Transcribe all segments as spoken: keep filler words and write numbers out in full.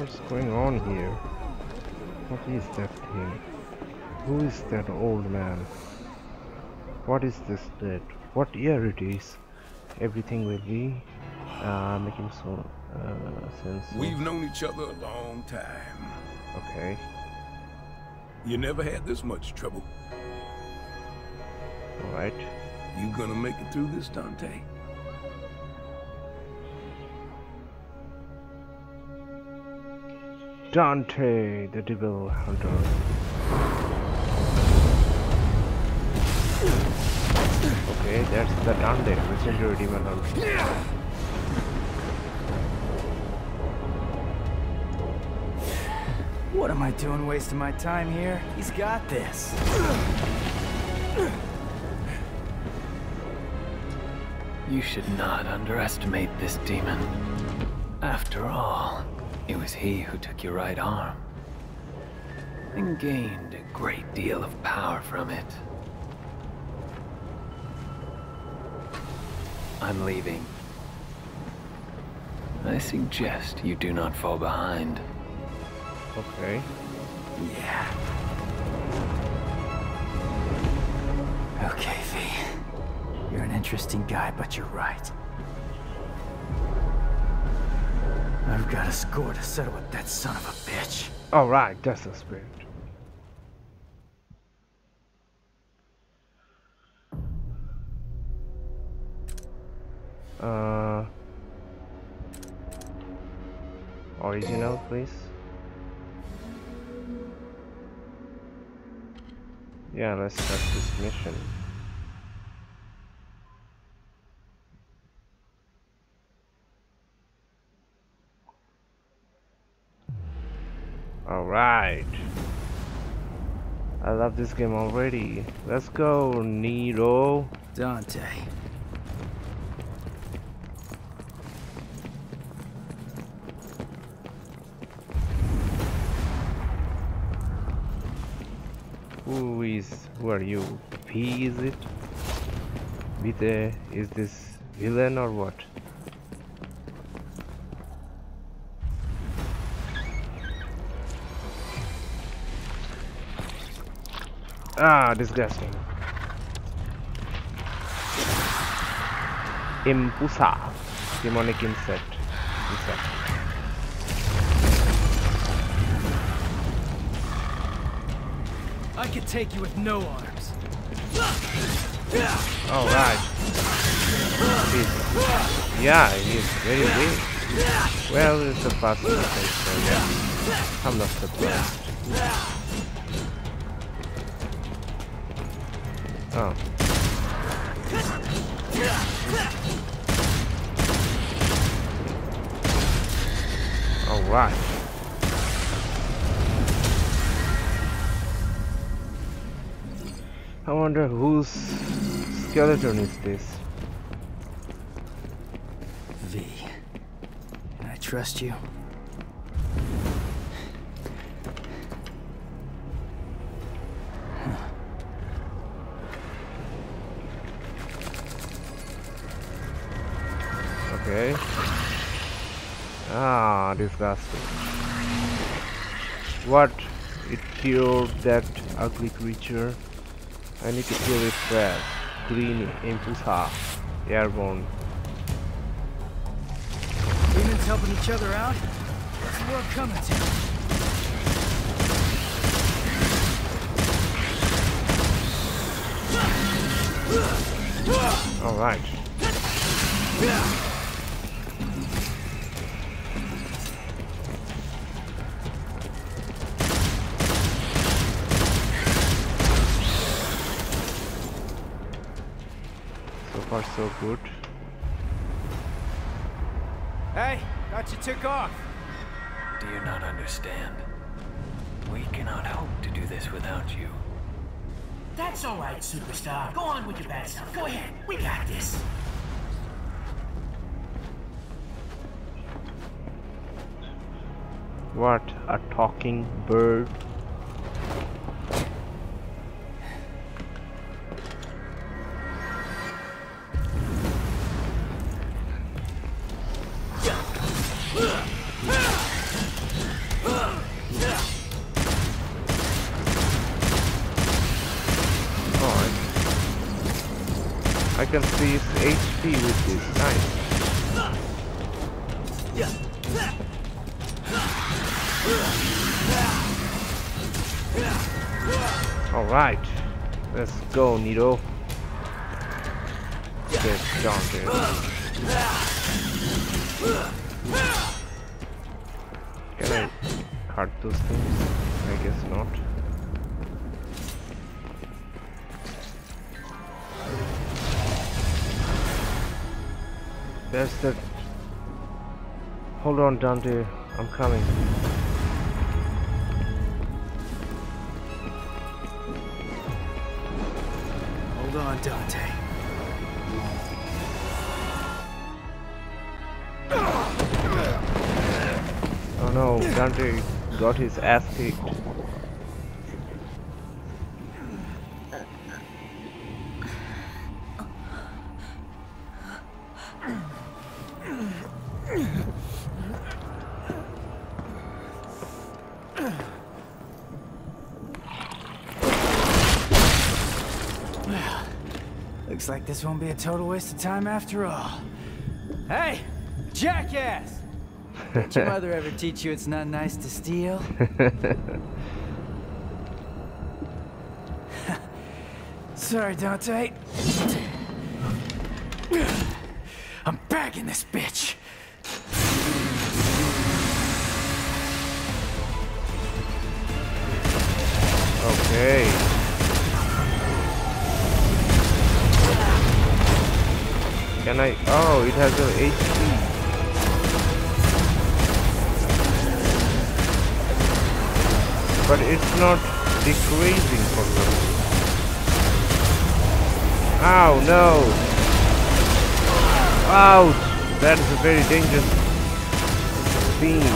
What's going on here? What is that thing? Who is that old man? What is this dead? What year it is? Everything will be uh, making so uh, sense. So. We've known each other a long time. Okay. You never had this much trouble. All right. You gonna make it through this, Dante? Dante, the Devil Hunter. Okay, that's the Dante, legendary Demon Hunter. What am I doing wasting my time here? He's got this. You should not underestimate this demon. After all, it was he who took your right arm and gained a great deal of power from it. I'm leaving. I suggest you do not fall behind. Okay. Yeah. Okay, V. You're an interesting guy, but you're right. I've got a score to settle with that son of a bitch. Alright, that's the spirit. Uh, original, please. Yeah, let's start this mission. Alright. I love this game already. Let's go, Nero. Dante. Who is, who are you? P is it? Vite, is this villain or what? Ah, disgusting. Impusa, demonic insect. insect. I could take you with no arms. All right. He's, yeah, he's very weak. Well, it's a fast mistake, so yeah. I'm not surprised. Oh. All right. I wonder whose skeleton is this? V. Can I trust you? Okay. Ah, disgusting. What? It cured that ugly creature? I need to kill it fast. Green Impusa. Airborne. Demons helping each other out? What's the world coming to? Alright. So far so good. Hey, thought you took off. Do you not understand? We cannot hope to do this without you. That's all right, superstar. Go on with your bad stuff. Go ahead. We got this. What? A talking bird? I can see his H P with this. Nice. Alright. Let's go, Nito. Get Dante. Can I hurt those things? I guess not. There's that. Hold on, Dante. I'm coming. Hold on, Dante. Oh no, Dante got his ass kicked. Looks like this won't be a total waste of time after all. Hey, jackass! Did your mother ever teach you it's not nice to steal? Sorry, Dante. I'm bagging this bitch. Okay. Can I? Oh, it has a H P. But it's not decreasing for them. Ow, no! Ouch! That is a very dangerous thing.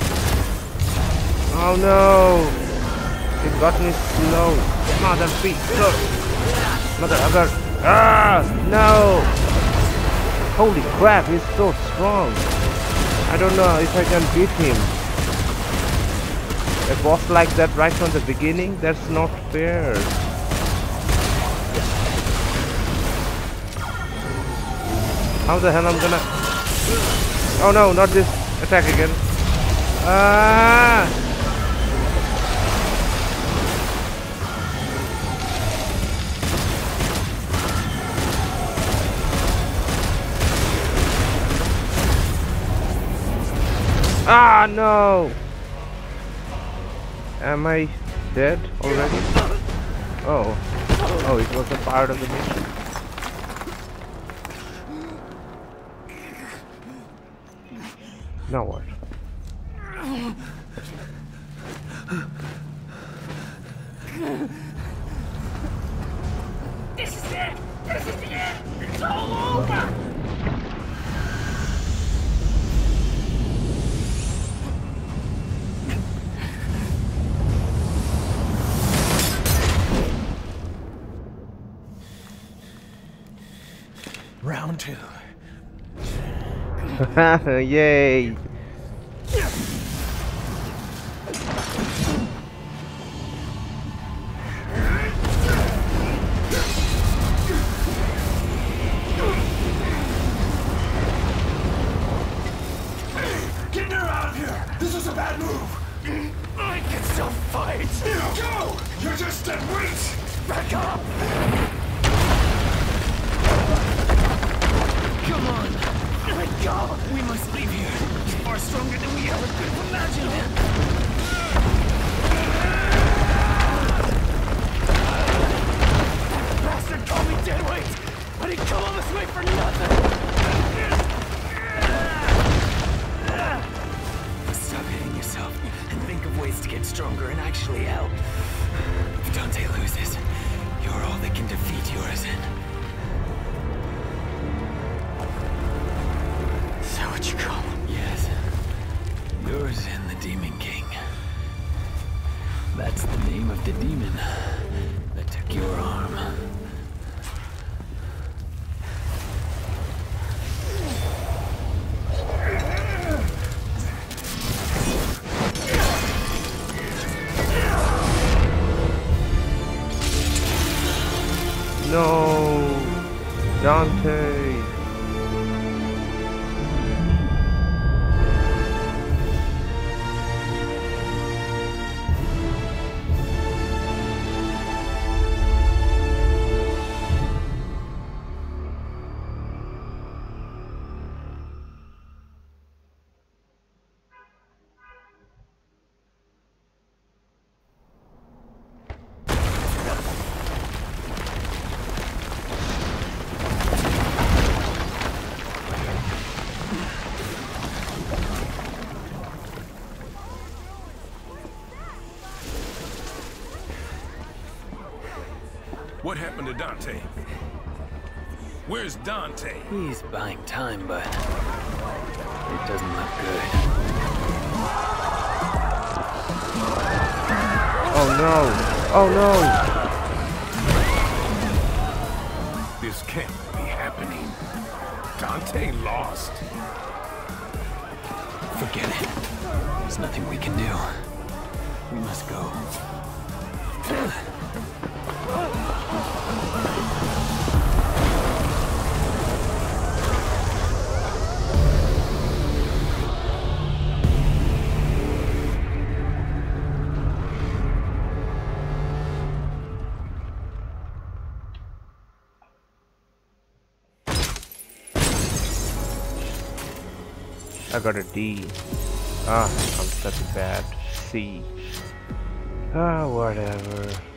Oh no! It got me slow. Mother feet, look! Mother other. Ah! No! Holy crap, he's so strong. I don't know if I can beat him. A boss like that right from the beginning? That's not fair. How the hell I'm gonna... Oh no, not this attack again. Ah! Ah, no! Am I dead already? Oh. Oh, it was a part of the mission. Now what? This is it! This is the end! It's all over! Round two. Yay! Get her out of here! This is a bad move! I can still fight! Go! You're just dead weight! Back up! Come on! Let go! We must leave here. He's far stronger than we ever could have imagined. That bastard called me deadweight, but he come all this way for nothing! Stop hitting yourself and think of ways to get stronger and actually help. If Dante loses, you're all that can defeat Urizen. Is that what you call him? Yes. Urizen, the Demon King. That's the name of the demon that took your arm. No! Dante! What happened to Dante? Where's Dante? He's buying time, but it doesn't look good. Oh no! Oh no! This can't be happening. Dante lost. Forget it. There's nothing we can do. We must go. I got a D. Ah, I'm such a bad C. Ah, whatever.